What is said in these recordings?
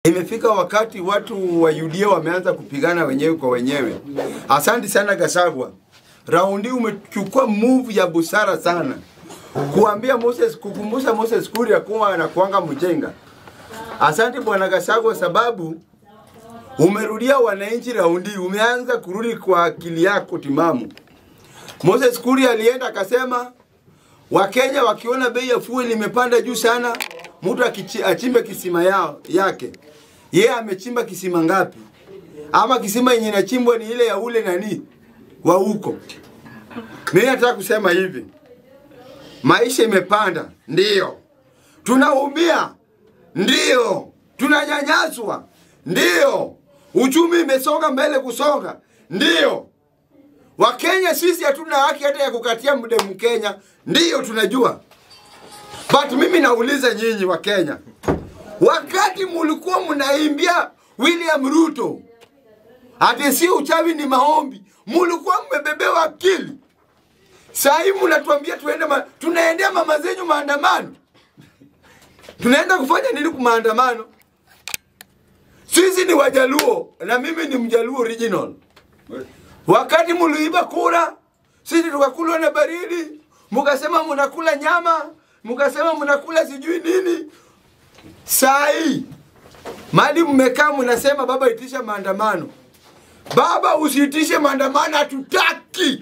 Imefika wakati watu wa UDA wameanza kupigana wenyewe kwa wenyewe. Asante sana Gachagua. Raundi umechukua move ya busara sana. Kuambia Moses, kukumbusha Moses Kuria kuwa anakuanga mjenga. Asante bwana Gachagua sababu umerudia wananchi raundi, umeanza kurudi kwa akili yako timamu. Moses Kuria alienda akasema Wakenya wakiona bei ya fuel imepanda juu sana, mtu achimbe kisima yake. Yeye amechimba kisima ngapi? Ama kisima yenye inachimbwa ni ile ya ule nani wa huko. Mimi nataka kusema hivi. Maisha imepanda, ndio. Tunaumia, ndio. Tunanyanyaswa, ndio. Uchumi imesonga mbele kusonga, ndio. Wakenya sisi hatuna haki hata ya kukatia mdemu Kenya, ndio tunajua. But mimi nauliza nyinyi wa Kenya. Wakati mulikuwa mnaimbia William Ruto, ati si uchawi ni maombi, mulikuwa mmebebewa akili. Sasa hivi mnatuambia tunaendea mama zenyu maandamano. Tunaenda kufanya nini kwa maandamano? Sisi ni Wajaluo na mimi ni Mjaluo original. Wakati muliiba kura, sisi tukakula na baridi, mukasema mnakula nyama, mukasema mnakula sijui nini. Sai mali mmekaa mnasema baba itisha maandamano. Baba usiitishe maandamano, hatutaki.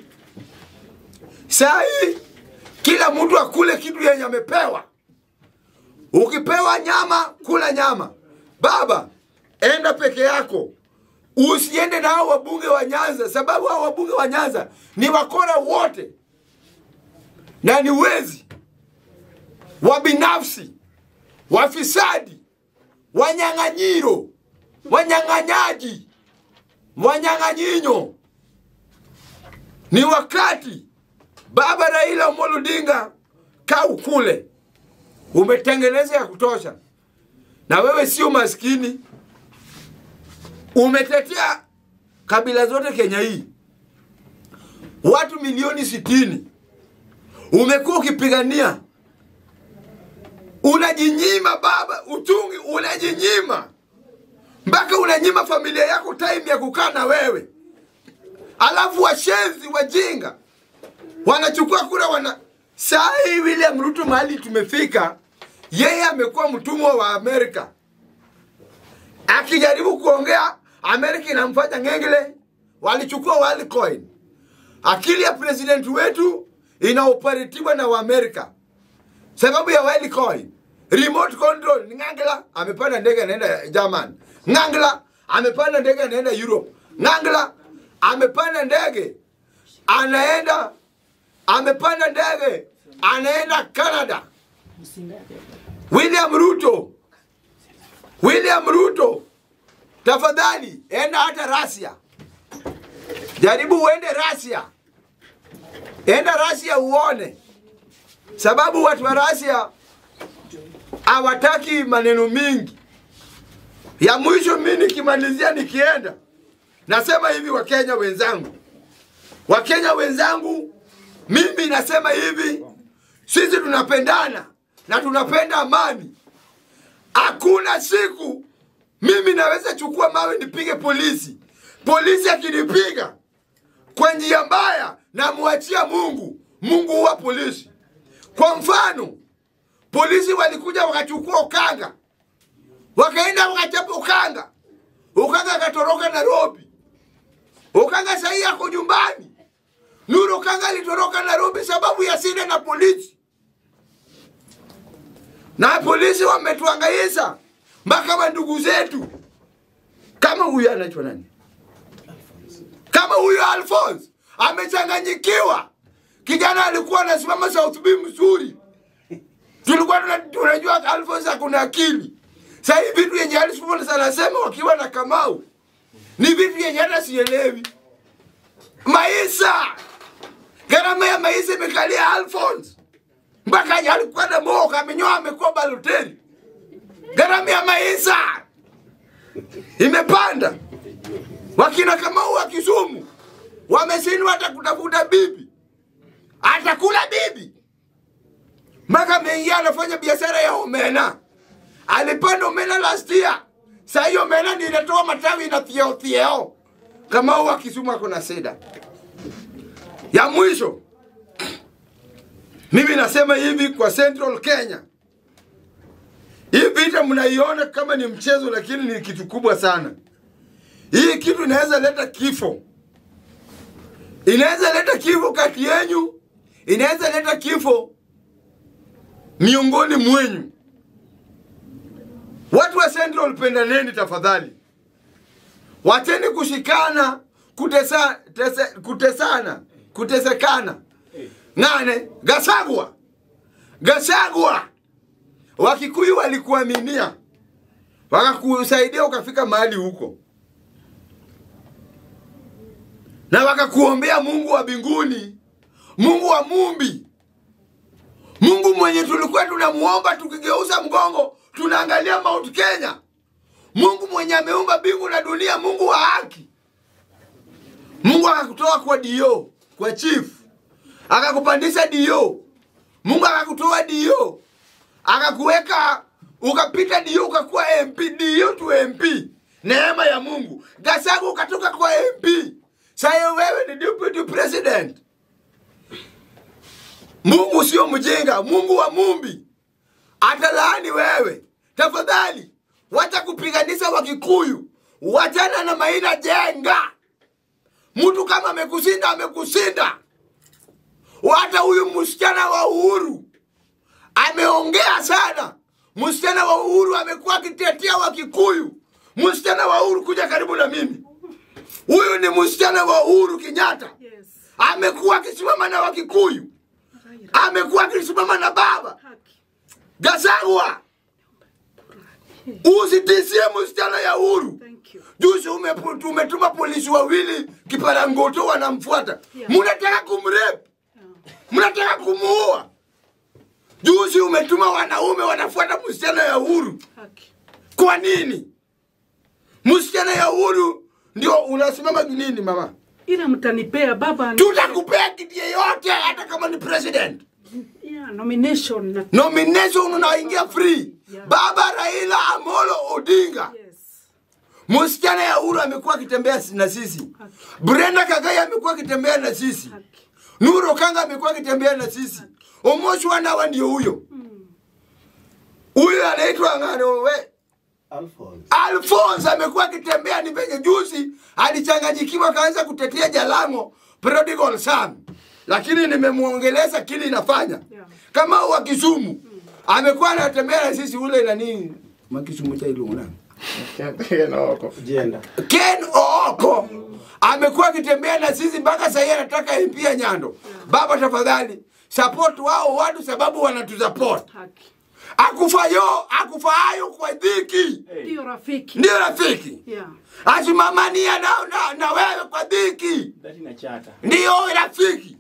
Sai kila mtu akule kitu yenye amepewa. Ukipewa nyama, kula nyama. Baba, enda peke yako. Usiende na hao wabunge wa Nyanza, sababu hao wabunge wa Nyanza ni wakora wote. Na ni wezi, wabinafsi, wafisadi, wanyang'anyiro, wanyang'anyaji, wanyang'anyinyo. Ni wakati Baba Raila Odinga kau kule. Umetengeneza ya kutosha. Na wewe sio maskini. Umetetea kabila zote Kenya hii. Watu milioni 60. Umekuwa ukipigania. Unajinyima baba, utungi unajinyima. Mpaka unanyima familia yako time ya kukaa na wewe. Alafu washenzi wajinga wanachukua kura Sai William Ruto mahali tumefika, yeye amekuwa mtumwa wa Amerika. Akijaribu kuongea, Amerika inamfanya ngengele, walichukua Worldcoin. Akili ya president wetu inaoperatiwa na wa Amerika. Sababu ya Worldcoin, remote control, ngangla amepanda ndege anaenda German. Ngangla amepanda ndege anaenda Europe. Ngangla amepanda ndege anaenda Canada. William Ruto, tafadhali enda hata Russia. Jaribu uende Russia. Enda Russia uone. Sababu watu wa Russia hawataki maneno mingi. Ya mwisho mimi nikimalizia nikienda, nasema hivi Wakenya wenzangu. Wakenya wenzangu, mimi nasema hivi, sisi tunapendana na tunapenda amani. Hakuna siku mimi naweza chukua mawe nipige polisi. Polisi akinipiga kwa njia mbaya na muachia Mungu. Mungu huwa polisi. Kwa mfano, polisi walikuja wakachukua Ukanga. Wakaenda wakachapa Ukanga. Ukanga akatoroka Nairobi. Ukanga sahi yako nyumbani. Nuru Ukanga alitoroka Nairobi sababu ya sina na polisi. Na polisi wametuangaisha mpaka ndugu zetu. Kama huyu anaitwa nani? Kama huyu Alphonse amechanganyikiwa. Kijana alikuwa anasimama South B mzuri. Tulikuwa tunajua Alphonse hakuna akili. Sasa hivi vitu yenye Alphonse anasema wakiwa na Kamau ni vitu yenye hata sielewi. Maisha, gharama ya maisha imekalia Alphonse. Mpaka alikuwa na moka amenyoa amekuwa baloteri. Gharama ya maisha imepanda. Wakina Kamau wa Kisumu wameshindwa hata kutafuta bibi. Atakula bibi. Mpaka mengi anafanya biashara ya omena. Alipanda omena last year Sasa hiyo omena ndio inatoa matawi na thieo. Kama huwa Kisumu kuna shida. Ya mwisho. Mimi nasema hivi kwa Central Kenya. Hii vita mnaiona kama ni mchezo lakini ni kitu kubwa sana. Hii kitu inaweza leta kifo. Inaweza leta kifo kati yenu. Inaweza leta kifo miongoni mwenyu. Watu wa Central pendaneni tafadhali. Wacheni kushikana, kutesekana. Nane, Gachagua. Wakikuyu walikuaminia. Wakakusaidia ukafika mahali huko. Na wakakuombea Mungu wa mbinguni, Mungu wa Mumbi. Mungu mwenye tulikuwa tunamuomba tukigeuza mgongo, tunaangalia Mount Kenya. Mungu mwenye ameumba mbingu na dunia, Mungu wa haki. Mungu akakutoa kwa dio, kwa chief. Akakupandisha dio. Mungu akakutoa dio. Akakuweka ukapita dio ukakuwa MP, dio tu MP. Neema ya Mungu. Gachagua ukatoka kwa MP. Sasa wewe ni deputy president. Mungu sio mjinga, Mungu wa Mumbi. Atalaani wewe. Tafadhali, wacha kupiganisha Wakikuyu. Wachana na Maina jenga. Mtu kama amekusinda. Hata huyu msichana wa Uhuru ameongea sana. Msichana wa Uhuru amekuwa akitetea Wakikuyu. Msichana wa Uhuru kuja karibu na mimi. Huyu ni msichana wa Uhuru Kenyatta. Yes. Amekuwa akisimama na Wakikuyu. Amekuwa akisimama na baba. Gachagua. Usitisie msichana ya Uhuru. Juzi umetuma polisi wawili Kiparangoto wanamfuata. Mnataka kumrape. Mnataka kumuua. Juzi umetuma wanaume wanafuata msichana ya Uhuru. Kwa nini? Msichana ya Uhuru ndio unasimama nini mama? Ila mtanipea baba. Tutakupea kiti yote hata kama ni president. Yeah, nomination. Nomination unaingia free. Yeah. Baba Raila Odinga. Yes. Msichana ya Uhuru amekuwa akitembea na sisi. Okay. Brenda Kagaya amekuwa akitembea na sisi. Okay. Nuru Kanga amekuwa akitembea na sisi. Okay. Omoshwa nawa ndio huyo. Huyo anaitwa ngano we. Alphonse amekuwa akitembea ni venye juzi alichanganyikiwa kaanza kutetea Jalango prodigal son. Lakini nimemuongeleza kile inafanya. Yeah. Kama wa Kisumu amekuwa anatembea na sisi ule nani Makisumu cha Ilungu nani? Ken Ooko amekuwa akitembea na sisi mpaka sasa anataka MP ya Nyando. Yeah. Baba tafadhali support wao watu sababu wanatusupport. Akufayo kwa dhiki. Ndio rafiki. Ndio rafiki. Yeah. Asimamania na wewe kwa dhiki. Ndio rafiki.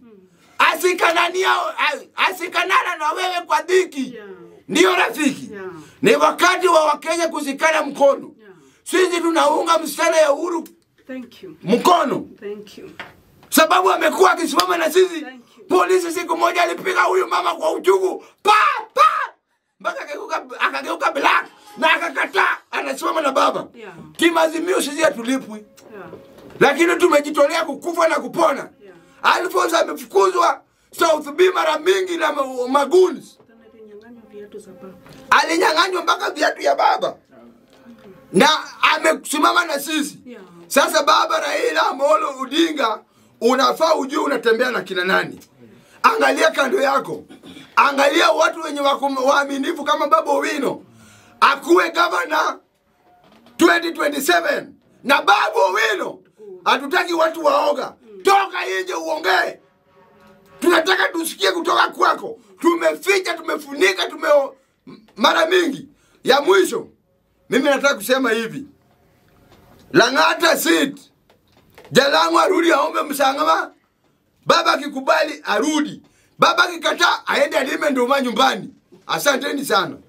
Asikanana na wewe kwa dhiki. Yeah. Ndio rafiki. Yeah. Ni wakati wa Wakenya kushikana mkono. Yeah. Sisi tunaunga msichana ya Uhuru. Thank you. Mkono. Thank you. Sababu amekuwa akisimama na sisi. Polisi siku moja alipiga huyu mama kwa uchungu. Mpaka akageuka black na akakataa anasimama na baba. Yeah. Kimazimio sisi hatulipwi. Yeah. Lakini tumejitolea kukufa na kupona. Yeah. Alphonse amefukuzwa South B mara mingi na maguns. Alinyang'anywa mpaka viatu ya baba. Na amesimama na sisi. Yeah. Sasa baba Raila Odinga unafaa ujue unatembea na kina nani. Angalia kando yako. Angalia watu wenye waaminifu kama Baba Owino. Akuwe governor 2027. Na Baba Owino hatutaki watu waoga. Toka nje uongee. Tunataka tusikie kutoka kwako. Tumeficha, tumefunika, mara mingi. Ya mwisho, mimi nataka kusema hivi. Lang'ata seat. Jalango arudi aombe msangama. Baba akikubali arudi. Baba akikataa aende alime ndoma nyumbani. Asanteni sana.